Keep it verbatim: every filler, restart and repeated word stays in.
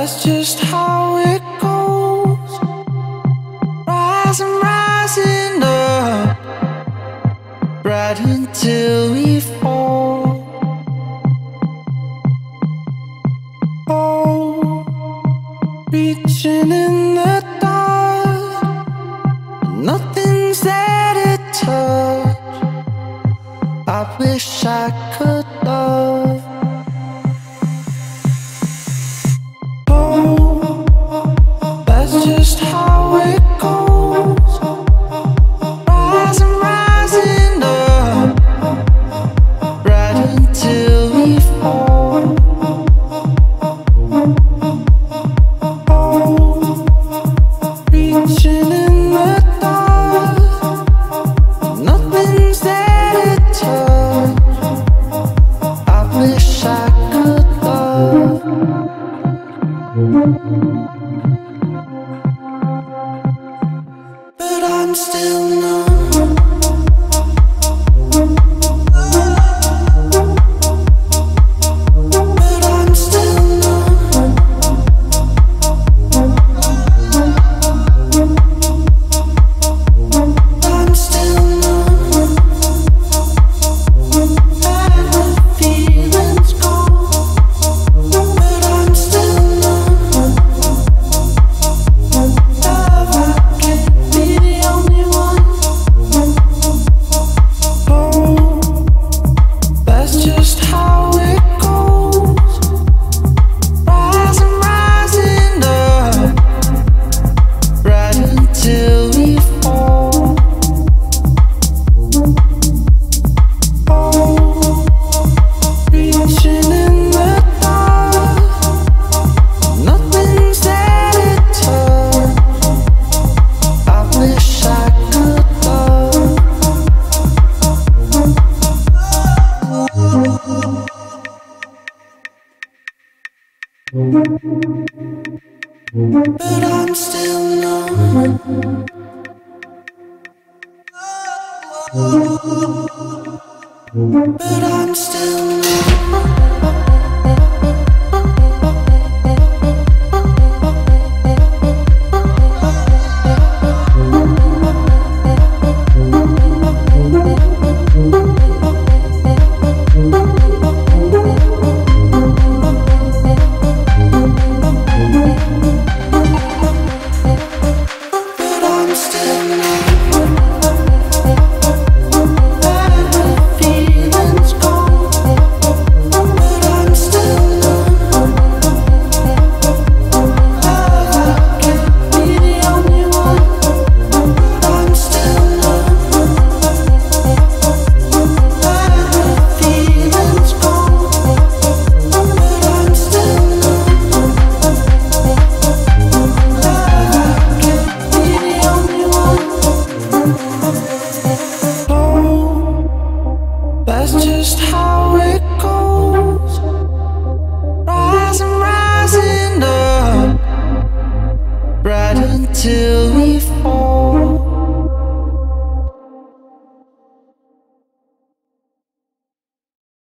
That's just how it goes. Rising, rising up, right until we fall. Oh, reaching in the dark, nothing's there to touch. I wish I could love. Just how it goes. Rising, rising up, right until we fall. Oh, reaching in the dark, nothing's there to touch. I wish I could love. But I'm still numb. But I'm still numb. I'm still numb. And the feeling's gone. But I'm still numb. Love, I can't be the only one. Oh, that's just how it goes. Rising, rising up, right until we fall. Oh, reaching in the dark, nothing's there to touch. I wish I could love. But I'm still numb. But I'm still numb.